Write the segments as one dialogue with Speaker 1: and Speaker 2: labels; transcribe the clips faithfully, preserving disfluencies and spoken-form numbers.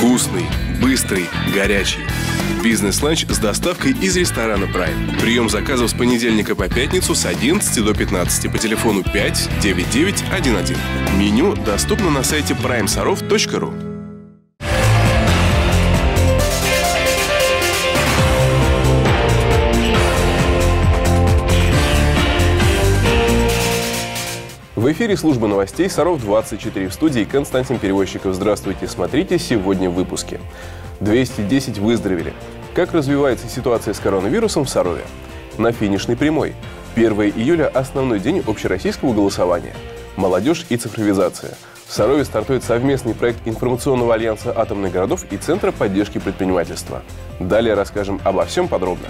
Speaker 1: Вкусный, быстрый, горячий. Бизнес-ланч с доставкой из ресторана Prime. Прием заказов с понедельника по пятницу с одиннадцати до пятнадцати по телефону пять девять девять один один. Меню доступно на сайте прайм саров точка ру.
Speaker 2: В эфире служба новостей Саров двадцать четыре, в студии Константин Перевозчиков. Здравствуйте, смотрите сегодня в выпуске. двести десять выздоровели. Как развивается ситуация с коронавирусом в Сарове? На финишной прямой. первое июля – основной день общероссийского голосования. Молодежь и цифровизация. В Сарове стартует совместный проект информационного альянса атомных городов и Центра поддержки предпринимательства. Далее расскажем обо всем подробно.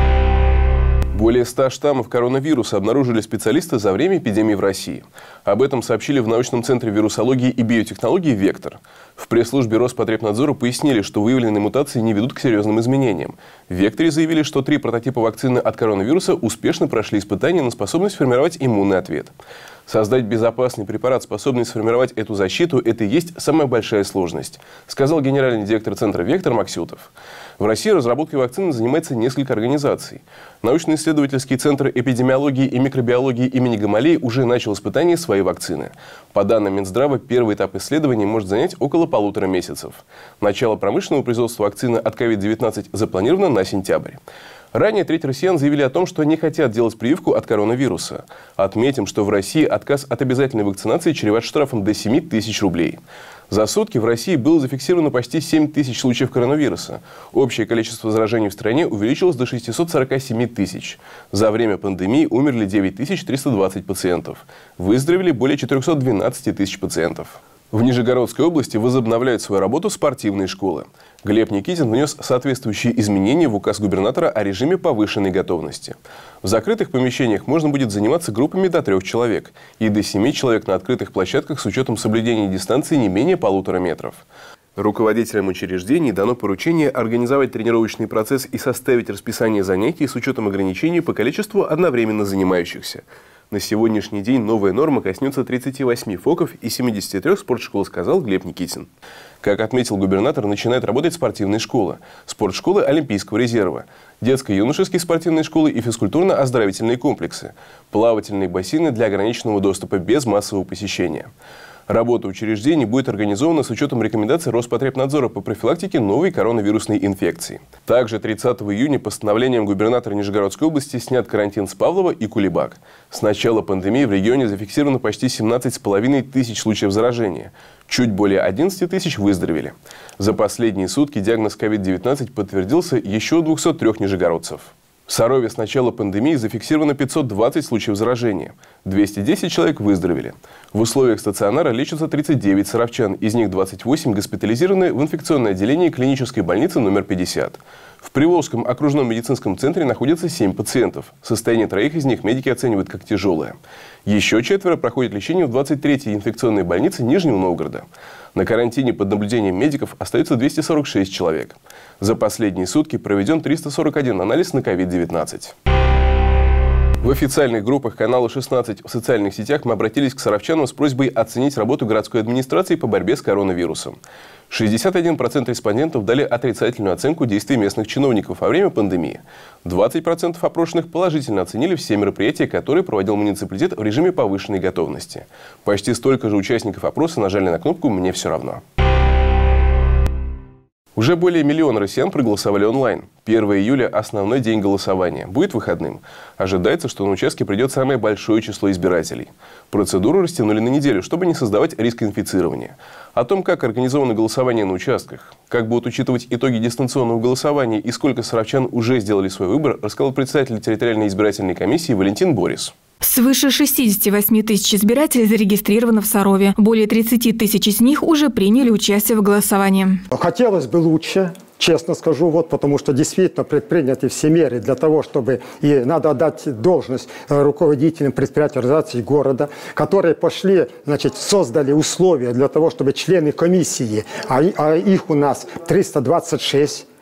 Speaker 2: Более ста штаммов коронавируса обнаружили специалисты за время эпидемии в России. Об этом сообщили в научном центре вирусологии и биотехнологий «Вектор». В пресс-службе Роспотребнадзора пояснили, что выявленные мутации не ведут к серьезным изменениям. В «Векторе» заявили, что три прототипа вакцины от коронавируса успешно прошли испытания на способность формировать иммунный ответ. Создать безопасный препарат, способный сформировать эту защиту, это и есть самая большая сложность, сказал генеральный директор центра «Вектор» Максютов. В России разработкой вакцины занимается несколько организаций. Научно-исследовательский центр эпидемиологии и микробиологии имени Гамалеи уже начал испытание своей вакцины. По данным Минздрава, первый этап исследований может занять около полутора месяцев. Начало промышленного производства вакцины от ковид девятнадцать запланировано на сентябрь. Ранее треть россиян заявили о том, что не хотят делать прививку от коронавируса. Отметим, что в России отказ от обязательной вакцинации чреват штрафом до семи тысяч рублей. За сутки в России было зафиксировано почти семь тысяч случаев коронавируса. Общее количество заражений в стране увеличилось до шестисот сорока семи тысяч. За время пандемии умерли девять тысяч триста двадцать пациентов. Выздоровели более четырёхсот двенадцати тысяч пациентов. В Нижегородской области возобновляют свою работу спортивные школы. Глеб Никитин внес соответствующие изменения в указ губернатора о режиме повышенной готовности. В закрытых помещениях можно будет заниматься группами до трех человек и до семи человек на открытых площадках с учетом соблюдения дистанции не менее полутора метров. Руководителям учреждений дано поручение организовать тренировочный процесс и составить расписание занятий с учетом ограничений по количеству одновременно занимающихся. На сегодняшний день новая норма коснется тридцати восьми ФОКов и семидесяти трёх спортшкол, сказал Глеб Никитин. Как отметил губернатор, начинают работать спортивные школы, спортшколы Олимпийского резерва, детско-юношеские спортивные школы и физкультурно-оздоровительные комплексы, плавательные бассейны для ограниченного доступа без массового посещения. Работа учреждений будет организована с учетом рекомендаций Роспотребнадзора по профилактике новой коронавирусной инфекции. Также тридцатого июня постановлением губернатора Нижегородской области снят карантин с Павлова и Кулебак. С начала пандемии в регионе зафиксировано почти семнадцать с половиной тысяч случаев заражения. Чуть более одиннадцати тысяч выздоровели. За последние сутки диагноз ковид девятнадцать подтвердился еще у двухсот трёх нижегородцев. В Сарове с начала пандемии зафиксировано пятьсот двадцать случаев заражения. двести десять человек выздоровели. В условиях стационара лечатся тридцать девять саровчан, из них двадцать восемь госпитализированы в инфекционное отделение клинической больницы номер пятьдесят. В Приволжском окружном медицинском центре находится семь пациентов. Состояние троих из них медики оценивают как тяжелое. Еще четверо проходят лечение в двадцать третьей инфекционной больнице Нижнего Новгорода. На карантине под наблюдением медиков остается двести сорок шесть человек. За последние сутки проведен триста сорок один анализ на ковид девятнадцать. В официальных группах канала шестнадцать в социальных сетях мы обратились к саровчанам с просьбой оценить работу городской администрации по борьбе с коронавирусом. шестьдесят один процент респондентов дали отрицательную оценку действий местных чиновников во время пандемии. двадцать процентов опрошенных положительно оценили все мероприятия, которые проводил муниципалитет в режиме повышенной готовности. Почти столько же участников опроса нажали на кнопку «Мне все равно». Уже более миллиона россиян проголосовали онлайн. первое июля – основной день голосования. Будет выходным. Ожидается, что на участке придет самое большое число избирателей. Процедуру растянули на неделю, чтобы не создавать риск инфицирования. О том, как организовано голосование на участках, как будут учитывать итоги дистанционного голосования и сколько саровчан уже сделали свой выбор, рассказал председатель территориальной избирательной комиссии Валентин Борис.
Speaker 3: Свыше шестидесяти восьми тысяч избирателей зарегистрировано в Сарове. Более тридцати тысяч из них уже приняли участие в голосовании.
Speaker 4: Хотелось бы лучше, честно скажу, вот, потому что действительно предприняты все меры для того, чтобы, и надо отдать должность руководителям предприятий, организаций города, которые пошли, значит, создали условия для того, чтобы члены комиссии, а, а их у нас триста двадцать шесть,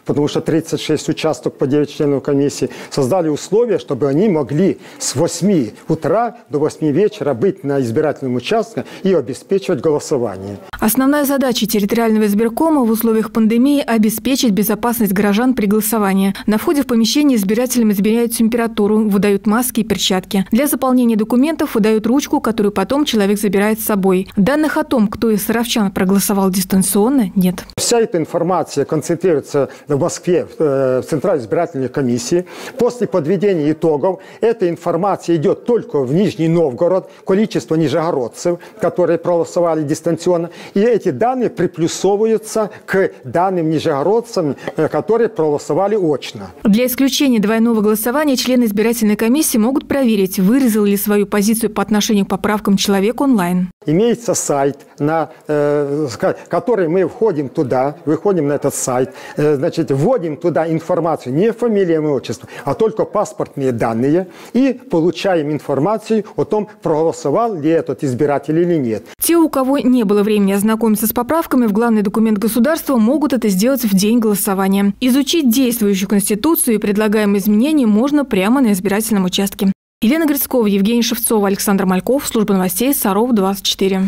Speaker 4: потому что тридцать шесть участков по девять членов комиссии, создали условия, чтобы они могли с восьми утра до восьми вечера быть на избирательном участке и обеспечивать голосование.
Speaker 3: Основная задача территориального избиркома в условиях пандемии – обеспечить безопасность горожан при голосовании. На входе в помещение избирателям измеряют температуру, выдают маски и перчатки. Для заполнения документов выдают ручку, которую потом человек забирает с собой. Данных о том, кто из саровчан проголосовал дистанционно, нет.
Speaker 4: Вся эта информация концентрируется в Москве, в Центральной избирательной комиссии. После подведения итогов эта информация идет только в Нижний Новгород, количество нижегородцев, которые проголосовали дистанционно. И эти данные приплюсовываются к данным нижегородцам, которые проголосовали очно.
Speaker 3: Для исключения двойного голосования члены избирательной комиссии могут проверить, вырезал ли свою позицию по отношению к поправкам человек онлайн.
Speaker 4: Имеется сайт, на э, который мы входим туда, выходим на этот сайт, э, значит, вводим туда информацию, не фамилия, имя, отчество, а только паспортные данные, и получаем информацию о том, проголосовал ли этот избиратель или нет.
Speaker 3: Те, у кого не было времени ознакомиться с поправками в главный документ государства, могут это сделать в день голосования. Изучить действующую Конституцию и предлагаемые изменения можно прямо на избирательном участке. Елена Грицкова, Евгений Шевцова, Александр Мальков. Служба новостей Саров двадцать четыре.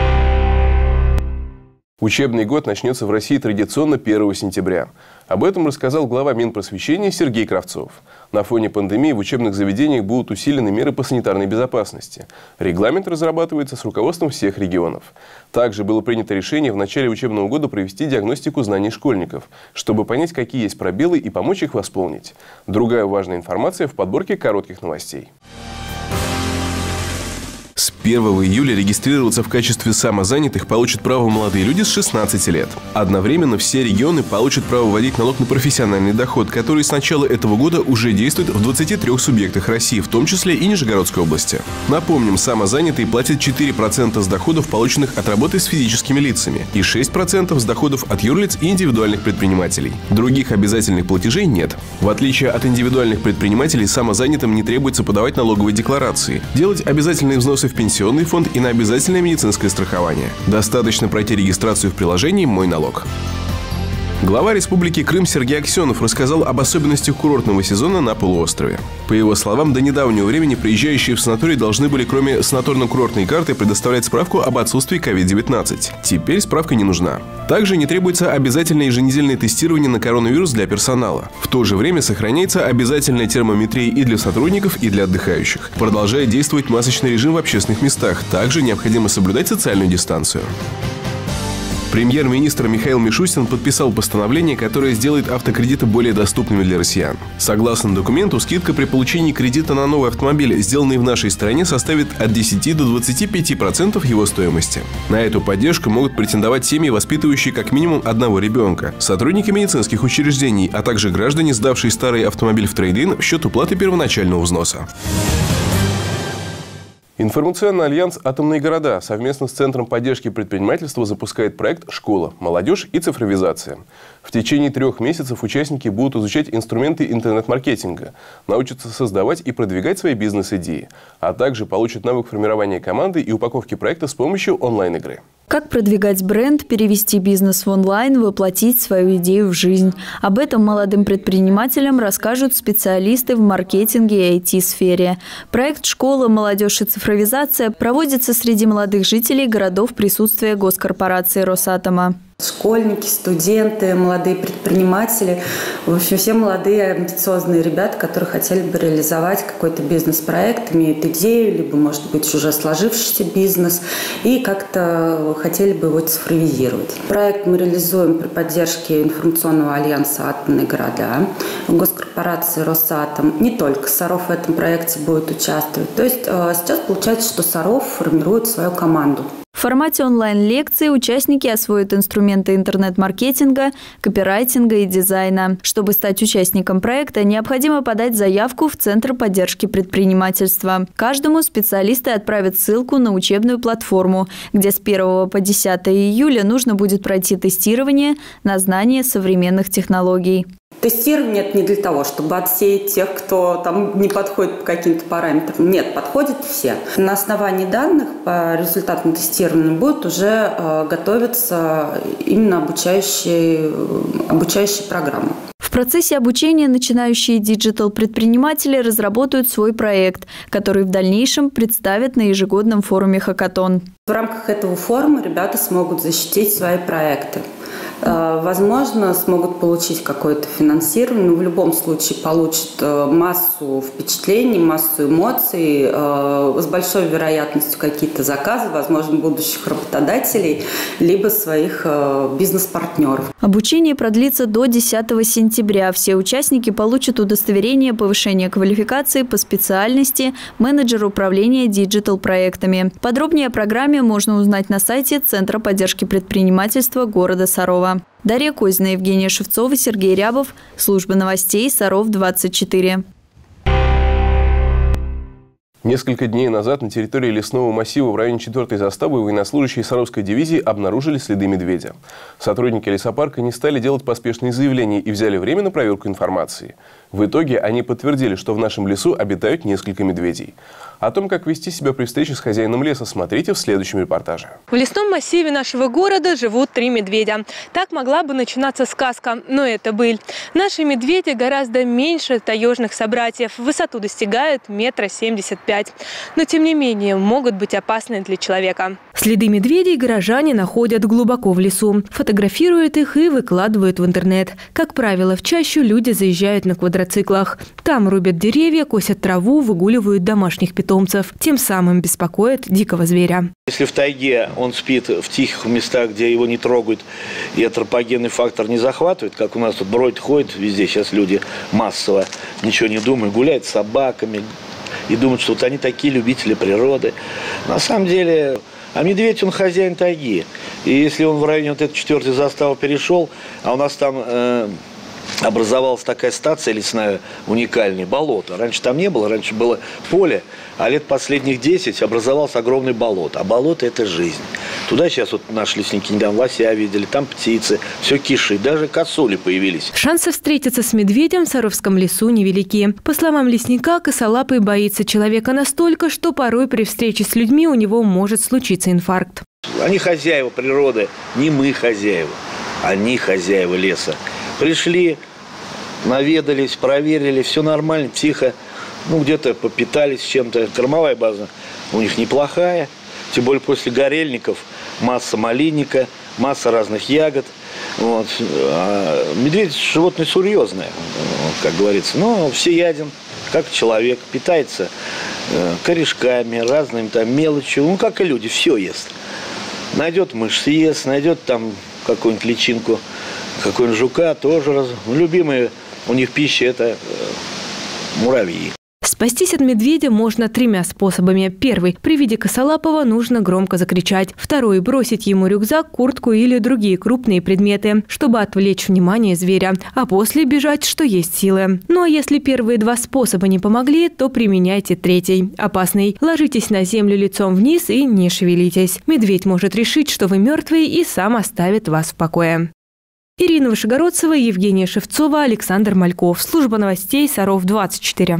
Speaker 2: Учебный год начнется в России традиционно первого сентября. Об этом рассказал глава Минпросвещения Сергей Кравцов. На фоне пандемии в учебных заведениях будут усилены меры по санитарной безопасности. Регламент разрабатывается с руководством всех регионов. Также было принято решение в начале учебного года провести диагностику знаний школьников, чтобы понять, какие есть пробелы, и помочь их восполнить. Другая важная информация в подборке коротких новостей.
Speaker 1: С первого июля регистрироваться в качестве самозанятых получат право молодые люди с шестнадцати лет. Одновременно все регионы получат право вводить налог на профессиональный доход, который с начала этого года уже действует в двадцати трёх субъектах России, в том числе и Нижегородской области. Напомним, самозанятые платят четыре процента с доходов, полученных от работы с физическими лицами, и шесть процентов с доходов от юрлиц и индивидуальных предпринимателей. Других обязательных платежей нет. В отличие от индивидуальных предпринимателей, самозанятым не требуется подавать налоговые декларации, делать обязательные взносы в пенсионный фонд и на обязательное медицинское страхование. Достаточно пройти регистрацию в приложении «Мой налог». Глава Республики Крым Сергей Аксенов рассказал об особенностях курортного сезона на полуострове. По его словам, до недавнего времени приезжающие в санаторий должны были, кроме санаторно-курортной карты, предоставлять справку об отсутствии ковид девятнадцать. Теперь справка не нужна. Также не требуется обязательное еженедельное тестирование на коронавирус для персонала. В то же время сохраняется обязательная термометрия и для сотрудников, и для отдыхающих. Продолжает действовать масочный режим в общественных местах. Также необходимо соблюдать социальную дистанцию. Премьер-министр Михаил Мишустин подписал постановление, которое сделает автокредиты более доступными для россиян. Согласно документу, скидка при получении кредита на новый автомобиль, сделанный в нашей стране, составит от десяти до двадцати пяти процентов его стоимости. На эту поддержку могут претендовать семьи, воспитывающие как минимум одного ребенка, сотрудники медицинских учреждений, а также граждане, сдавшие старый автомобиль в трейд-ин в счет уплаты первоначального взноса.
Speaker 2: Информационный альянс «Атомные города» совместно с Центром поддержки предпринимательства запускает проект «Школа, молодежь и цифровизация». В течение трех месяцев участники будут изучать инструменты интернет-маркетинга, научатся создавать и продвигать свои бизнес-идеи, а также получат навык формирования команды и упаковки проекта с помощью онлайн-игры.
Speaker 5: Как продвигать бренд, перевести бизнес в онлайн, воплотить свою идею в жизнь. Об этом молодым предпринимателям расскажут специалисты в маркетинге и ай ти-сфере. Проект «Школа, молодежь и цифровизация» проводится среди молодых жителей городов присутствия госкорпорации «Росатома».
Speaker 6: Школьники, студенты, молодые предприниматели, в общем, все молодые амбициозные ребята, которые хотели бы реализовать какой-то бизнес-проект, имеют идею, либо, может быть, уже сложившийся бизнес, и как-то хотели бы его цифровизировать. Проект мы реализуем при поддержке информационного альянса «Атомные города», госкорпорации «Росатом». Не только Саров в этом проекте будет участвовать. То есть сейчас получается, что Саров формирует свою команду.
Speaker 5: В формате онлайн-лекции участники освоят инструменты интернет-маркетинга, копирайтинга и дизайна. Чтобы стать участником проекта, необходимо подать заявку в Центр поддержки предпринимательства. Каждому специалисты отправят ссылку на учебную платформу, где с первого по десятое июля нужно будет пройти тестирование на знание современных технологий.
Speaker 6: Тестирование – это не для того, чтобы отсеять тех, кто там не подходит по каким-то параметрам. Нет, подходят все. На основании данных по результатам тестирования будет уже э, готовиться именно обучающие, обучающие программы.
Speaker 5: В процессе обучения начинающие диджитал-предприниматели разработают свой проект, который в дальнейшем представят на ежегодном форуме «Хакатон».
Speaker 6: В рамках этого форума ребята смогут защитить свои проекты. Возможно, смогут получить какое-то финансирование, но в любом случае получат массу впечатлений, массу эмоций, с большой вероятностью какие-то заказы, возможно, будущих работодателей, либо своих бизнес-партнеров.
Speaker 5: Обучение продлится до десятого сентября. Все участники получат удостоверение повышения квалификации по специальности менеджер управления диджитал-проектами. Подробнее о программе можно узнать на сайте Центра поддержки предпринимательства города Сарова. Дарья Козина, Евгения Шевцова, Сергей Рябов. Служба новостей Саров двадцать четыре.
Speaker 2: Несколько дней назад на территории лесного массива в районе четвёртой заставы военнослужащие Саровской дивизии обнаружили следы медведя. Сотрудники лесопарка не стали делать поспешные заявления и взяли время на проверку информации. В итоге они подтвердили, что в нашем лесу обитают несколько медведей. О том, как вести себя при встрече с хозяином леса, смотрите в следующем репортаже.
Speaker 7: В лесном массиве нашего города живут три медведя. Так могла бы начинаться сказка, но это быль. Наши медведи гораздо меньше таежных собратьев. В высоту достигают метра семьдесят пять. Но, тем не менее, могут быть опасны для человека.
Speaker 3: Следы медведей горожане находят глубоко в лесу. Фотографируют их и выкладывают в интернет. Как правило, в чащу люди заезжают на квадроциклах. Там рубят деревья, косят траву, выгуливают домашних питомцев. Тем самым беспокоят дикого зверя.
Speaker 8: Если в тайге он спит в тихих местах, где его не трогают, и антропогенный фактор не захватывает, как у нас тут бродит, ходит везде, сейчас люди массово ничего не думают, гуляют с собаками и думают, что вот они такие любители природы. На самом деле, а медведь, он хозяин тайги. И если он в районе вот этой четвертой заставы перешел, а у нас там э, образовалась такая стация лесная уникальная, болото. Раньше там не было, раньше было поле, а лет последних десять образовалось огромное болото. А болото – это жизнь. Туда сейчас вот наши лесники недавно лося видели, там птицы, все кишит, даже косули появились.
Speaker 3: Шансы встретиться с медведем в Саровском лесу невелики. По словам лесника, косолапый боится человека настолько, что порой при встрече с людьми у него может случиться инфаркт.
Speaker 8: Они хозяева природы, не мы хозяева, они хозяева леса. Пришли, наведались, проверили, все нормально, тихо. Ну, где-то попитались чем-то. Кормовая база у них неплохая. Тем более после горельников масса малинника, масса разных ягод. Вот. А медведь животное серьезное, как говорится. Но всеяден, как человек, питается корешками, разными там мелочью. Ну, как и люди, все ест. Найдет мышь, съест, найдет там какую-нибудь личинку, какой-нибудь жука, тоже раз. Любимая у них пища – это муравьи.
Speaker 3: Спастись от медведя можно тремя способами. Первый – при виде косолапого нужно громко закричать. Второй – бросить ему рюкзак, куртку или другие крупные предметы, чтобы отвлечь внимание зверя. А после бежать, что есть силы. Ну а если первые два способа не помогли, то применяйте третий – опасный. Ложитесь на землю лицом вниз и не шевелитесь. Медведь может решить, что вы мертвые, и сам оставит вас в покое. Ирина Вышегородцева, Евгения Шевцова, Александр Мальков. Служба новостей Саров двадцать четыре.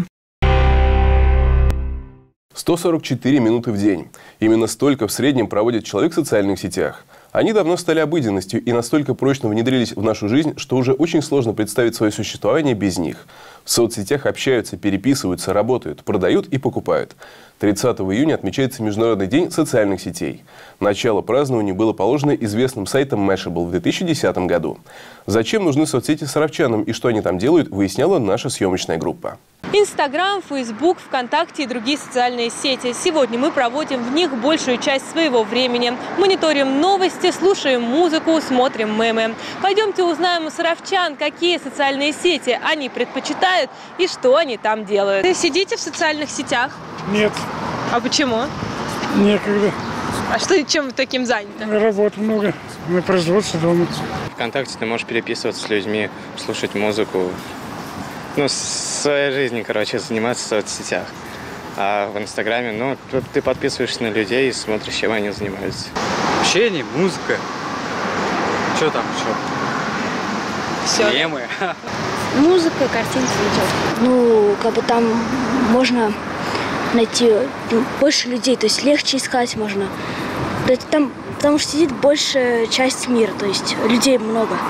Speaker 2: сто сорок четыре минуты в день. Именно столько в среднем проводит человек в социальных сетях. Они давно стали обыденностью и настолько прочно внедрились в нашу жизнь, что уже очень сложно представить свое существование без них. В соцсетях общаются, переписываются, работают, продают и покупают. тридцатого июня отмечается Международный день социальных сетей. Начало празднования было положено известным сайтом Mashable в две тысячи десятом году. Зачем нужны соцсети саровчанам и что они там делают, выясняла наша съемочная группа.
Speaker 7: Инстаграм, Фейсбук, ВКонтакте и другие социальные сети. Сегодня мы проводим в них большую часть своего времени. Мониторим новости, слушаем музыку, смотрим мемы. Пойдемте узнаем у саровчан, какие социальные сети они предпочитают и что они там делают. Вы сидите в социальных сетях?
Speaker 9: Нет.
Speaker 7: А почему?
Speaker 9: Некогда.
Speaker 7: А что, чем вы таким заняты?
Speaker 9: Работы много, на производстве дома.
Speaker 10: ВКонтакте ты можешь переписываться с людьми, слушать музыку. Ну, своей жизнью, короче, заниматься в соцсетях. А в Инстаграме, ну, ты подписываешься на людей и смотришь, чем они занимаются.
Speaker 11: Общение, музыка. Что там еще?
Speaker 7: Все.
Speaker 11: Мемы.
Speaker 12: Музыка, картинки, видео. Ну, как бы там можно найти больше людей, то есть легче искать можно. Там, потому что сидит большая часть мира, то есть людей много.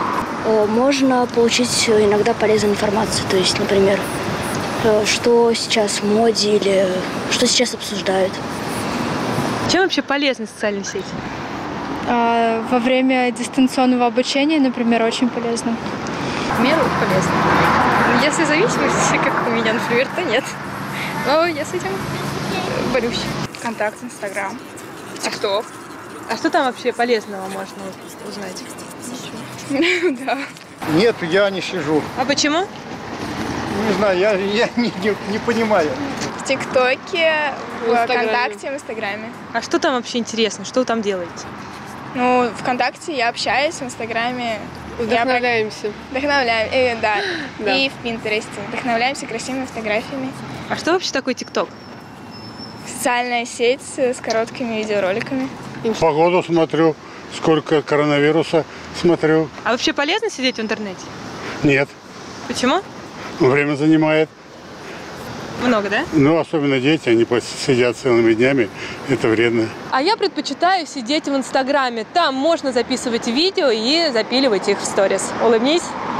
Speaker 12: можно получить иногда полезную информацию. То есть, например, что сейчас в моде или что сейчас обсуждают.
Speaker 7: Чем вообще полезны социальные сети?
Speaker 13: А, во время дистанционного обучения, например, очень полезно.
Speaker 14: В меру полезно. Если зависимость, как у меня, например, то нет. Но я с этим борюсь.
Speaker 13: Контакт, Инстаграм,
Speaker 14: ТикТок.
Speaker 7: А что там вообще полезного можно узнать?
Speaker 13: Да.
Speaker 15: Нет, я не сижу.
Speaker 7: А почему?
Speaker 15: Не знаю, я, я не, не, не понимаю.
Speaker 13: В ТикТоке, в, в ВКонтакте, в Инстаграме.
Speaker 7: А что там вообще интересно? Что вы там делаете?
Speaker 13: Ну, ВКонтакте я общаюсь, в Инстаграме
Speaker 14: Вдохновляемся.
Speaker 13: Я... Вдохновляем, э, да.
Speaker 14: да.
Speaker 13: И в Пинтересте. Вдохновляемся красивыми фотографиями.
Speaker 7: А что вообще такое ТикТок?
Speaker 13: Социальная сеть с короткими видеороликами.
Speaker 9: Погоду смотрю, сколько коронавируса смотрю.
Speaker 7: А вообще полезно сидеть в интернете?
Speaker 9: Нет.
Speaker 7: Почему?
Speaker 9: Время занимает.
Speaker 7: Много, да?
Speaker 9: Ну, особенно дети, они сидят целыми днями, это вредно.
Speaker 7: А я предпочитаю сидеть в Инстаграме. Там можно записывать видео и запиливать их в сторис. Улыбнись.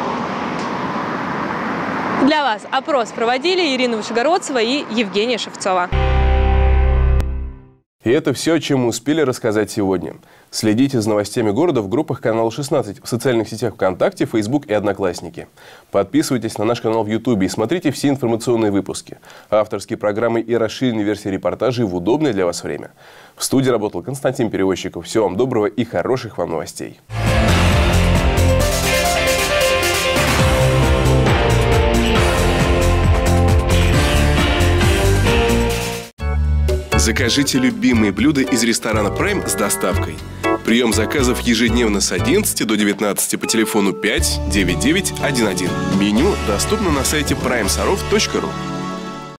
Speaker 7: Для вас опрос проводили Ирина Вышегородцева и Евгения Шевцова.
Speaker 2: И это все, о чем мы успели рассказать сегодня. Следите за новостями города в группах канала шестнадцать, в социальных сетях ВКонтакте, Фейсбук и Одноклассники. Подписывайтесь на наш канал в Ютубе и смотрите все информационные выпуски, авторские программы и расширенные версии репортажей в удобное для вас время. В студии работал Константин Перевозчиков. Всего вам доброго и хороших вам новостей.
Speaker 1: Закажите любимые блюда из ресторана Prime с доставкой. Прием заказов ежедневно с одиннадцати до девятнадцати по телефону пять девять девять один один. Меню доступно на сайте прайм саров точка ру.